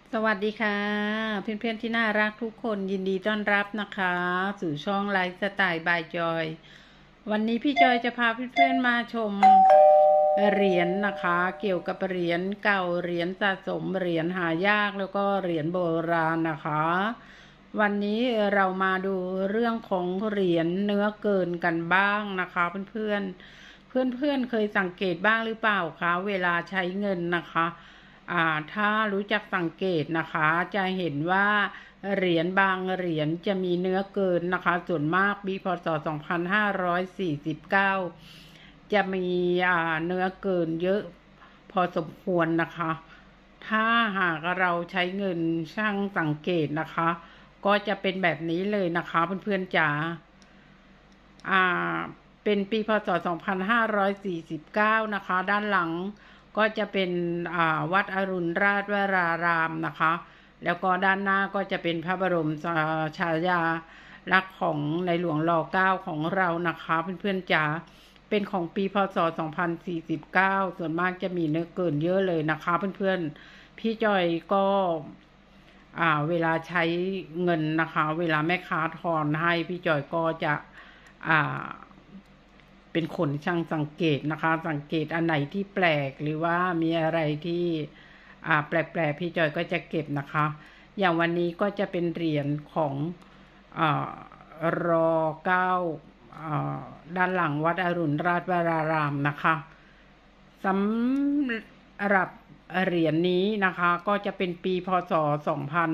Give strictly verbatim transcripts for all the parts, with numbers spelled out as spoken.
สวัสดีค่ะเพื่อนๆที่น่ารักทุกคนยินดีต้อนรับนะคะสู่ช่องไลฟ์สไตล์บายจอยวันนี้พี่จอยจะพาเพื่อนๆมาชมเหรียญนะคะเกี่ยวกับเหรียญเก่าเหรียญสะสมเหรียญหายากแล้วก็เหรียญโบราณนะคะวันนี้เรามาดูเรื่องของเหรียญเนื้อเกินกันบ้างนะคะเพื่อนๆเพื่อนๆเคยสังเกตบ้างหรือเปล่าคะเวลาใช้เงินนะคะอ่าถ้ารู้จักสังเกตนะคะจะเห็นว่าเหรียญบางเหรียญจะมีเนื้อเกินนะคะส่วนมากปีพศสองพันห้าร้อยสี่สิบเก้าจะมีอ่าเนื้อเกินเยอะพอสมควรนะคะถ้าหากเราใช้เงินช่างสังเกตนะคะก็จะเป็นแบบนี้เลยนะคะเพื่อนๆจ๋าอ่าเป็นปีพศสองพันห้าร้อยสี่สิบเก้านะคะด้านหลังก็จะเป็นวัดอรุณราชวรารามนะคะแล้วก็ด้านหน้าก็จะเป็นพระบรมฉายาลักษณ์ของในหลวงรอเก้าของเรานะคะเพื่อนๆจ๋าเป็นของปีพศสองพันสี่สิบเก้าส่วนมากจะมีเนื้อเกินเยอะเลยนะคะเพื่อนๆพี่จอยก็อ่าเวลาใช้เงินนะคะเวลาแม่ค้าทอนให้พี่จอยก็จะอ่าเป็นคนช่างสังเกตนะคะสังเกตอันไหนที่แปลกหรือว่ามีอะไรที่อ่าแปลกๆพี่จอยก็จะเก็บนะคะอย่างวันนี้ก็จะเป็นเหรียญของอ่ารอเก้าด้านหลังวัดอรุณราชวรารามนะคะสำหรับเหรียญนี้นะคะก็จะเป็นปีพศสองพัน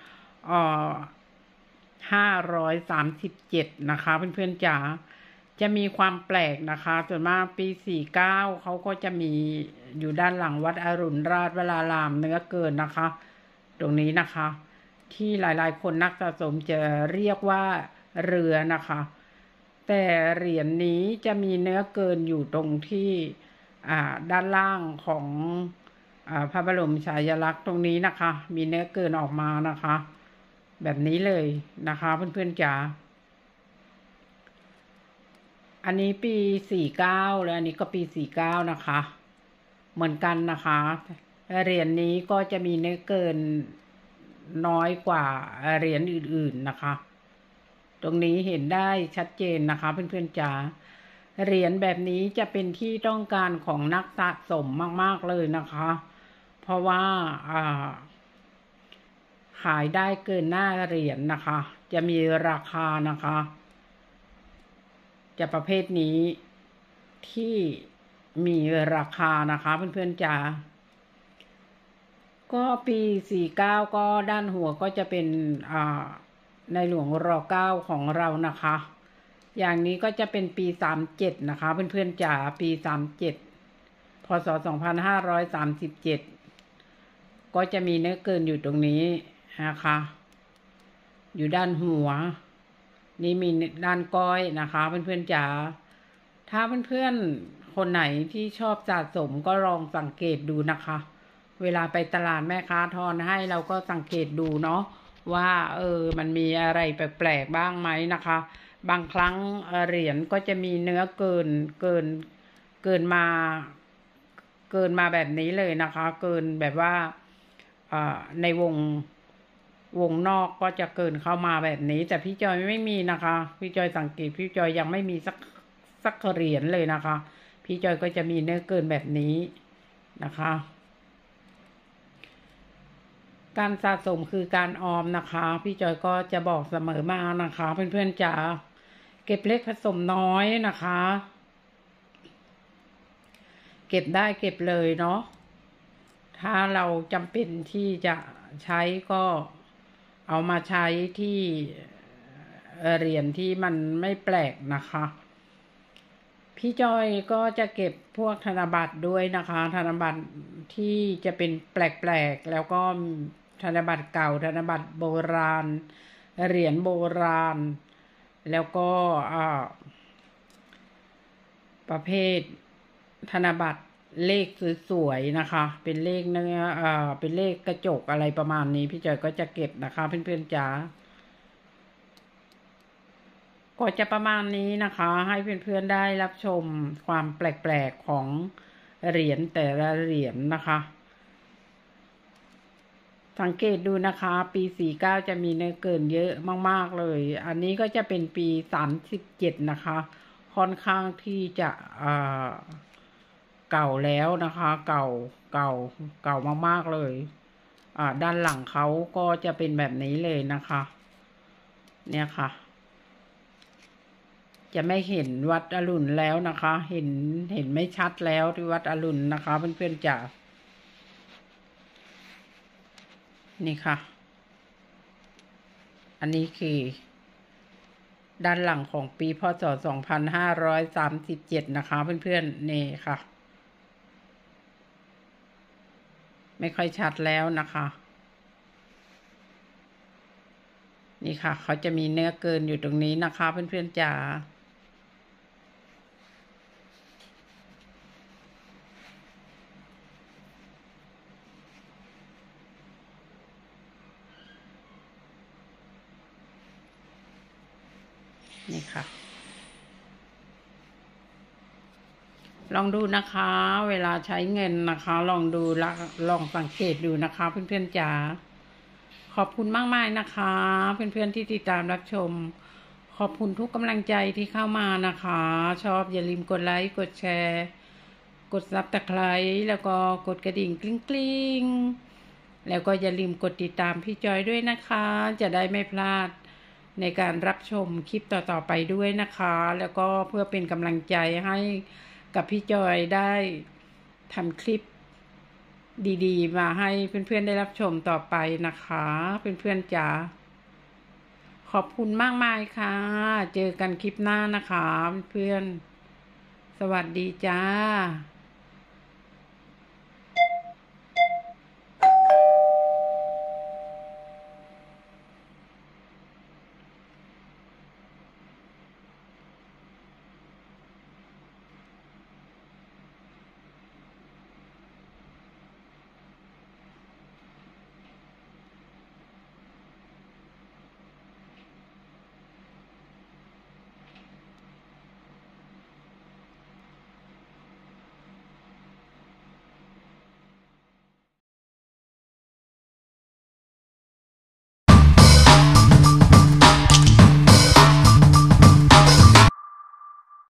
ห้าร้อยสามสิบเจ็ดนะคะเพื่อนๆจ๋าจะมีความแปลกนะคะส่วนมากปีสี่เก้าเขาก็จะมีอยู่ด้านหลังวัดอรุณราชวรารามเนื้อเกินนะคะตรงนี้นะคะที่หลายๆคนนักสะสมจะเรียกว่าเรือนะคะแต่เหรียญนี้จะมีเนื้อเกินอยู่ตรงที่ด้านล่างของพระบรมฉายาลักษณ์ตรงนี้นะคะมีเนื้อเกินออกมานะคะแบบนี้เลยนะคะเพื่อนๆจ๋าอันนี้ปีสี่เก้าแล้วอันนี้ก็ปีสี่เก้านะคะเหมือนกันนะคะเหรียญนี้ก็จะมีเนื้อเกินน้อยกว่าเหรียญอื่นๆนะคะตรงนี้เห็นได้ชัดเจนนะคะเพื่อนๆจ๋าเหรียญแบบนี้จะเป็นที่ต้องการของนักสะสมมากๆเลยนะคะเพราะว่าขายได้เกินหน้าเหรียญนะคะจะมีราคานะคะจะประเภทนี้ที่มีราคานะคะเพื่อนๆจ๋าก็ปีสี่เก้าก็ด้านหัวก็จะเป็นในหลวงรอเก้าของเรานะคะอย่างนี้ก็จะเป็นปีสามเจ็ดนะคะเพื่อนๆจ๋าปีสามเจ็ดพศสองพันห้าร้อยสามสิบเจ็ดก็จะมีเนื้อเกินอยู่ตรงนี้นะคะอยู่ด้านหัวนี่มีด้านก้อยนะคะเพื่อนๆจ๋าถ้าเพื่อนๆคนไหนที่ชอบสะสมก็ลองสังเกตดูนะคะเวลาไปตลาดแม่ค้าทอนให้เราก็สังเกตดูเนาะว่าเออมันมีอะไรแปลกๆบ้างไหมนะคะบางครั้งเหรียญก็จะมีเนื้อเกินเกินเกินมาเกินมาแบบนี้เลยนะคะเกินแบบว่าในวงวงนอกก็จะเกินเข้ามาแบบนี้แต่พี่จอยไม่มีนะคะพี่จอยสังเกตพี่จอยยังไม่มีสักสักเหรียญเลยนะคะพี่จอยก็จะมีเนื้อเกินแบบนี้นะคะการสะสมคือการออมนะคะพี่จอยก็จะบอกเสมอมานะคะเพื่อนๆจ๋าเก็บเล็กผสมน้อยนะคะเก็บได้เก็บเลยเนาะถ้าเราจำเป็นที่จะใช้ก็เอามาใช้ที่เหรียญที่มันไม่แปลกนะคะพี่จอยก็จะเก็บพวกธนบัตรด้วยนะคะธนบัตรที่จะเป็นแปลกๆแล้วก็ธนบัตรเก่าธนบัตรโบราณเหรียญโบราณแล้วก็ประเภทธนบัตรเลขสวยๆนะคะเป็นเลขเนื้ออ่าเป็นเลขกระจกอะไรประมาณนี้พี่จอยก็จะเก็บนะคะเพื่อนๆจ๋าก็จะประมาณนี้นะคะให้เพื่อนๆได้รับชมความแปลกๆของเหรียญแต่ละเหรียญนะคะสังเกตดูนะคะ ปีสี่เก้าจะมีเนื้อเกินเยอะมากๆเลย อันนี้ก็จะเป็นปีสามสิบเจ็ดนะคะ ค่อนข้างที่จะเก่าแล้วนะคะ เก่าเก่าเก่ามากๆเลยอ่าด้านหลังเขาก็จะเป็นแบบนี้เลยนะคะ เนี่ยค่ะ จะไม่เห็นวัดอรุณแล้วนะคะ เห็นเห็นไม่ชัดแล้วที่วัดอรุณนะคะเพื่อนๆจ๋านี่ค่ะ อันนี้คือด้านหลังของปีพ.ศ. สองพันห้าร้อยสามสิบเจ็ดนะคะเพื่อนๆนี่ค่ะ ไม่ค่อยชัดแล้วนะคะ นี่ค่ะเขาจะมีเนื้อเกินอยู่ตรงนี้นะคะเพื่อนๆจ๋านี่ค่ะ ลองดูนะคะ เวลาใช้เงินนะคะ ลองดูละลองสังเกตดูนะคะเพื่อนๆจ๋าขอบคุณมากมายนะคะเพื่อนๆที่ติดตามรับชมขอบคุณทุกกำลังใจที่เข้ามานะคะชอบอย่าลืมกดไลค์กดแชร์กดซับสไครบ์แล้วก็กดกระดิ่งกลิ้งกลิ้งแล้วก็อย่าลืมกดติดตามพี่จอยด้วยนะคะจะได้ไม่พลาดในการรับชมคลิปต่อๆไปด้วยนะคะแล้วก็เพื่อเป็นกำลังใจให้กับพี่จอยได้ทำคลิปดีๆมาให้เพื่อนๆได้รับชมต่อไปนะคะเพื่อนๆจ๋าขอบคุณมากมายค่ะเจอกันคลิปหน้านะคะเพื่อนๆสวัสดีจ้า